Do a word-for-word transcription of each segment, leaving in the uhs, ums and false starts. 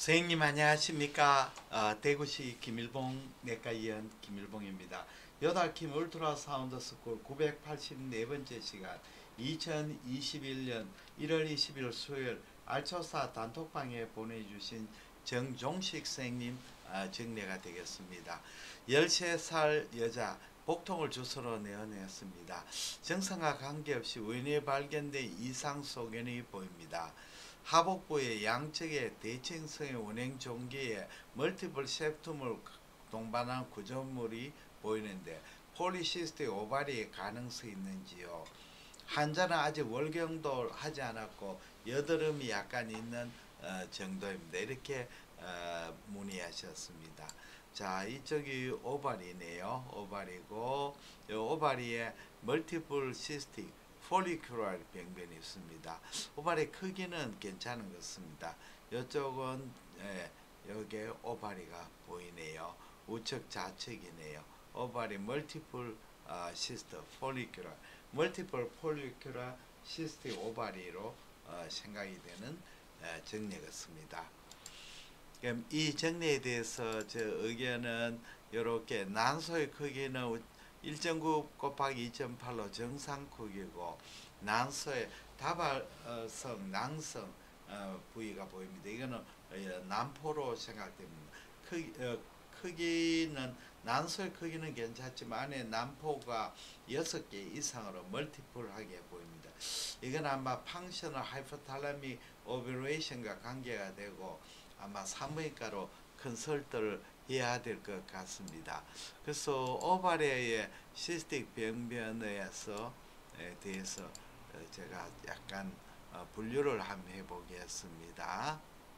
선생님 안녕하십니까. 어, 대구시 김일봉 내과의원 김일봉입니다. 요달킴 울트라 사운드 스쿨 구백팔십사 번째 시간 이천이십일 년 일월 이십일 수요일 알초사 단톡방에 보내주신 정종식 선생님 어, 정례가 되겠습니다. 열세 살 여자 복통을 주소로 내어냈습니다. 정상과 관계없이 원인이 발견된 이상 소견이 보입니다. 하복부의 양측의 대칭성의 운행 종기에 멀티플 septum을 동반한 구조물이 보이는데 폴리시스틱 오바리의 가능성이 있는지요. 환자는 아직 월경도 하지 않았고 여드름이 약간 있는 어, 정도입니다. 이렇게 어, 문의하셨습니다. 자, 이쪽이 오바리네요. 오바리고 이 오바리에 멀티플 시스틱 폴리큘러 병변이 있습니다. 오바리 크기는 괜찮은 것 같습니다. 이쪽은 예, 여기에 오바리가 보이네요. 우측 좌측이네요. 오바리 멀티플 어, 시스트 폴리큘러 멀티플 폴리큘러 시스트 오바리로 어, 생각이 되는 어, 정례 같습니다. 그럼 이 정례에 대해서 저 의견은 이렇게 난소의 크기는 일 점 구 곱하기 이 점 팔로 정상 크기고 난소의 다발성 낭성 어, 부위가 보입니다. 이거는 어, 난포로 생각됩니다. 크기, 어, 크기는 난소의 크기는 괜찮지만 안에 난포가 여섯 개 이상으로 멀티플하게 보입니다. 이건 아마 펑셔널 하이포탈라믹 오버레이션과 관계가 되고 아마 산부인과로 컨설트를 해야 될 것 같습니다. 그래서 오바리의 시스틱 병변에 대해서 제가 약간 분류를 한번 해보겠습니다.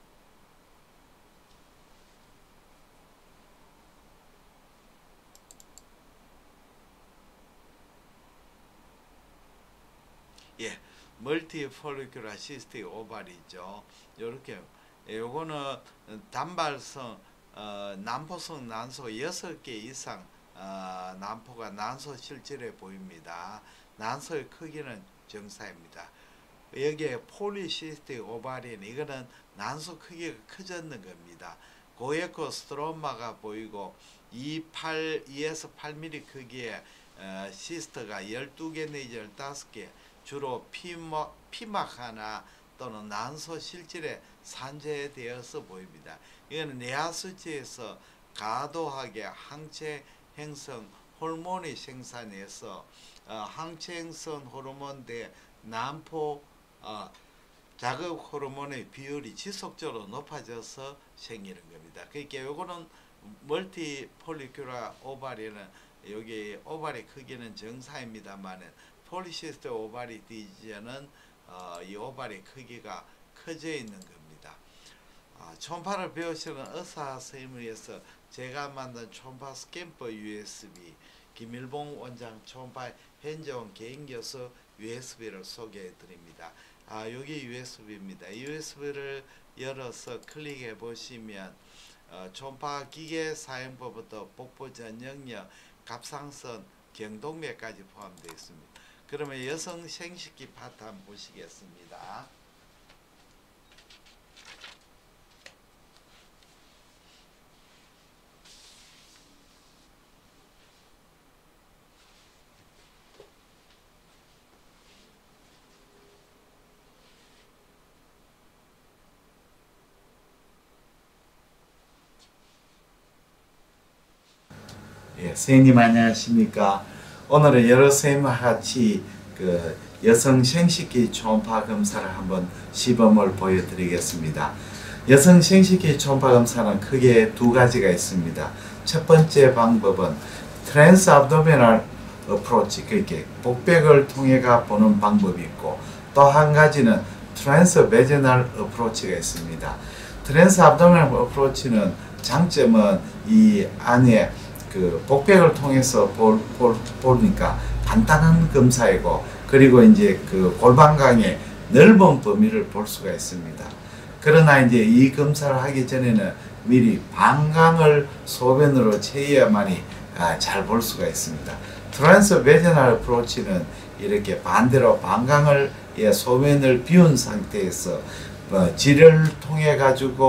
예, 멀티폴리큘러 시스틱 오바리죠. 이렇게 요거는 단발성 어, 난포성 난소 여섯 개 이상 어, 난포가 난소 실질에 보입니다. 난소의 크기는 정상입니다. 여기에 폴리시스틱 오바리는 이거는 난소 크기가 커졌는 겁니다. 고에코 스트로마가 보이고 이에서 팔 밀리미터 크기의 어, 시스트가 열두 개 내지 열다섯 개 주로 피막, 피막 하나 또는 난소 실질에 산재되어서 보입니다. 이거는 뇌하 수치에서 과도하게 항체 행성 호르몬이 생산해서 어, 항체 행성 호르몬 대 난포 어, 자극 호르몬의 비율이 지속적으로 높아져서 생기는 겁니다. 그러니까 요거는 멀티 폴리큘러 오바리는 여기 오바리 크기는 정상입니다만 폴리시스틱 오바리 디지는 어, 이 오바리 크기가 커져 있는 겁니다. 아, 초음파를 배우시는 의사 선생님을 위해서 제가 만든 초음파 스캠퍼 유에스비 김일봉 원장 초음파 현재원 개인교수 유에스비를 소개해 드립니다. 아, 여기 유에스비입니다. 유에스비를 열어서 클릭해 보시면 어, 초음파 기계 사용법부터 복부 전역력, 갑상선, 경동맥까지 포함되어 있습니다. 그러면 여성 생식기 파트 한번 보시겠습니다. 예, 선생님 안녕하십니까. 오늘은 여러 선생님과 같이 그 여성 생식기 초음파 검사를 한번 시범을 보여드리겠습니다. 여성 생식기 초음파 검사는 크게 두 가지가 있습니다. 첫 번째 방법은 트랜스 압도미널 어프로치, 그렇게 복백을 통해가 보는 방법이 있고 또 한 가지는 트랜스 베지널 어프로치가 있습니다. 트랜스 압도미널 어프로치는 장점은 이 안에 그 복백을 통해서 볼, 볼, 보니까 간단한 검사이고 그리고 이제 그 골반강의 넓은 범위를 볼 수가 있습니다. 그러나 이제 이 검사를 하기 전에는 미리 방광을 소변으로 채워야만이 아, 잘 볼 수가 있습니다. 트랜스 베지널 어프로치는 이렇게 반대로 방광을 예, 소변을 비운 상태에서 어, 질을 통해 가지고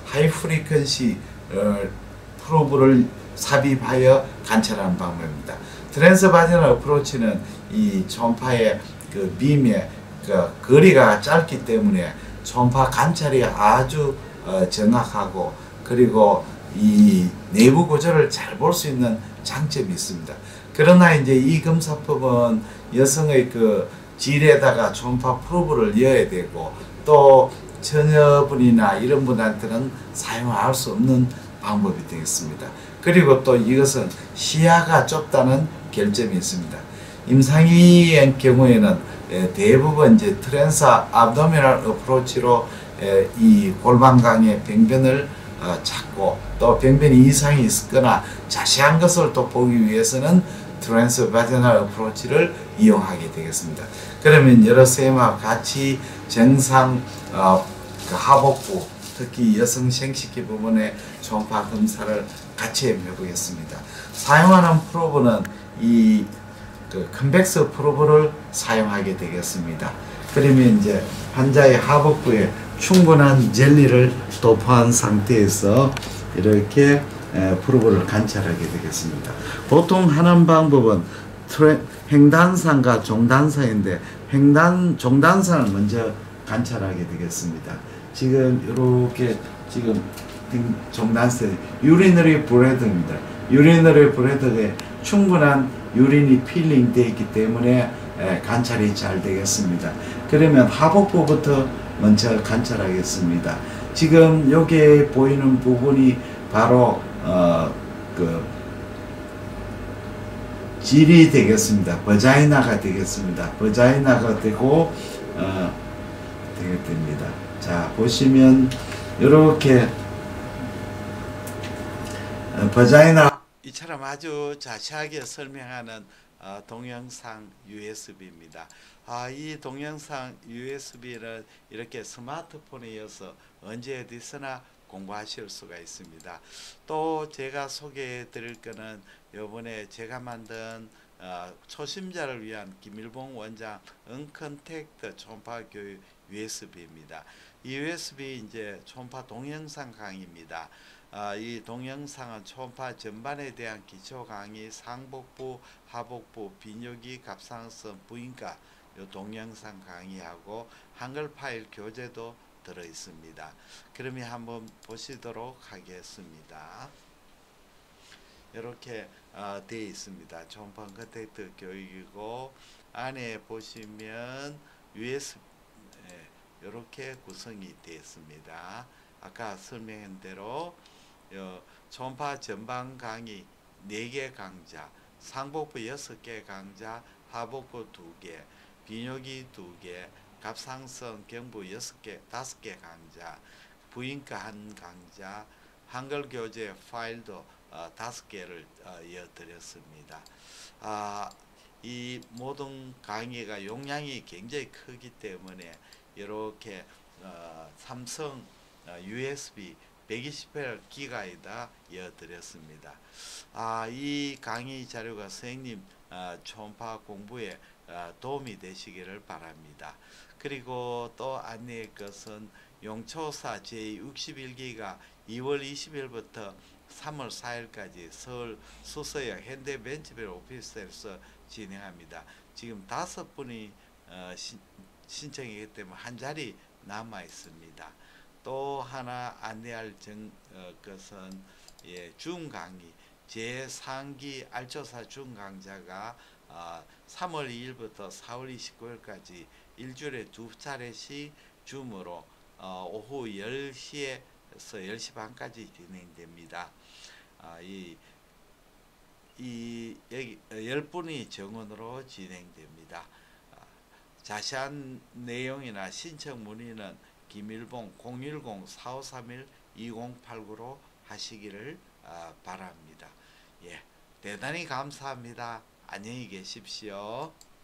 하이 프리퀀시 어, 프로브를 삽입하여 관찰하는 방법입니다. 트랜스바지널 어프로치는 이 초음파의 그 빔의 그 거리가 짧기 때문에 초음파 관찰이 아주 어, 정확하고 그리고 이 내부 구조를 잘 볼 수 있는 장점이 있습니다. 그러나 이제 이 검사법은 여성의 그 질에다가 초음파 프로브를 넣어야 되고 또 처녀분이나 이런 분한테는 사용할 수 없는 방법이 되겠습니다. 그리고 또 이것은 시야가 좁다는 결점이 있습니다. 임상의의 경우에는 대부분 이제 트랜스 압도미널 어프로치로 이 골반강의 병변을 찾고 또 병변 이상이 있거나 자세한 것을 또 보기 위해서는 트랜스 바지널 어프로치를 이용하게 되겠습니다. 그러면 여러 쌤과 같이 정상 어, 그 하복부 특히 여성 생식기 부분의 초음파 검사를 같이 해보겠습니다. 사용하는 프로브는 이 그 컨벡스 프로브를 사용하게 되겠습니다. 그러면 이제 환자의 하복부에 충분한 젤리를 도포한 상태에서 이렇게 프로브를 관찰하게 되겠습니다. 보통 하는 방법은 횡단상과 종단상인데 횡단 종단상을 먼저 관찰하게 되겠습니다. 지금 이렇게 지금 종단상 유리너리 브레드입니다. 유리너리 브레드에 충분한 유린이 필링 되어 있기 때문에 에, 관찰이 잘 되겠습니다. 그러면 하복부부터 먼저 관찰하겠습니다. 지금 여기에 보이는 부분이 바로 어, 그 질이 되겠습니다. 버자이나가 되겠습니다. 버자이나가 되고 어, 되게 됩니다. 자 보시면 이렇게 어, 버자이나 이처럼 아주 자세하게 설명하는 어, 동영상 유에스비입니다. 아, 이 동영상 유에스비를 이렇게 스마트폰에 이어서 언제 어디서나 공부하실 수가 있습니다. 또 제가 소개해 드릴 거는 이번에 제가 만든 어, 초심자를 위한 김일봉 원장 언컨택트 초음파 교육 유에스비입니다. 이 유에스비 이제 초음파 동영상 강의입니다. 아, 이 동영상은 초음파 전반에 대한 기초 강의, 상복부, 하복부, 비뇨기, 갑상선, 부인과 요 동영상 강의하고 한글 파일 교재도 들어 있습니다. 그러면 한번 보시도록 하겠습니다. 이렇게 어, 되어 있습니다. 초음파 컨택트 교육이고 안에 보시면 유에스비 예, 이렇게 구성이 되어 있습니다. 아까 설명한 대로 어, 초음파 전방 강의 네 개 강좌, 상복부 여섯 개 강좌, 하복부 두 개, 비뇨기 두 개, 갑상선 경부 여섯 개, 다섯 개 강좌, 부인과 한 강좌, 한글 교재 파일도 어, 다섯 개를 어, 이어드렸습니다. 아, 이 모든 강의가 용량이 굉장히 크기 때문에 이렇게 어, 삼성 어, 유에스비 백이십 기가에다 이어드렸습니다. 아, 이 강의 자료가 선생님 어, 초음파 공부에 어, 도움이 되시기를 바랍니다. 그리고 또 안내할 것은 용초사 제육십일 기가 이월 이십일부터 삼월 사일까지 서울 수서역 현대벤치벨 오피스텔에서 진행합니다. 지금 다섯 분이 어, 신, 신청이기 때문에 한 자리 남아 있습니다. 또 하나 안내할 정, 어, 것은 예, 줌 강의 제삼기 알조사 줌 강좌가 어, 삼월 이일부터 사월 이십구일까지 일주일에 두 차례씩 줌으로 어, 오후 열 시에서 열 시 반까지 진행됩니다. 아, 이, 이 여기 열 분이 정원으로 진행됩니다. 아, 자세한 내용이나 신청 문의는 김일봉 공일공 사오삼일 이공팔구로 하시기를 어, 바랍니다. 예, 대단히 감사합니다. 안녕히 계십시오.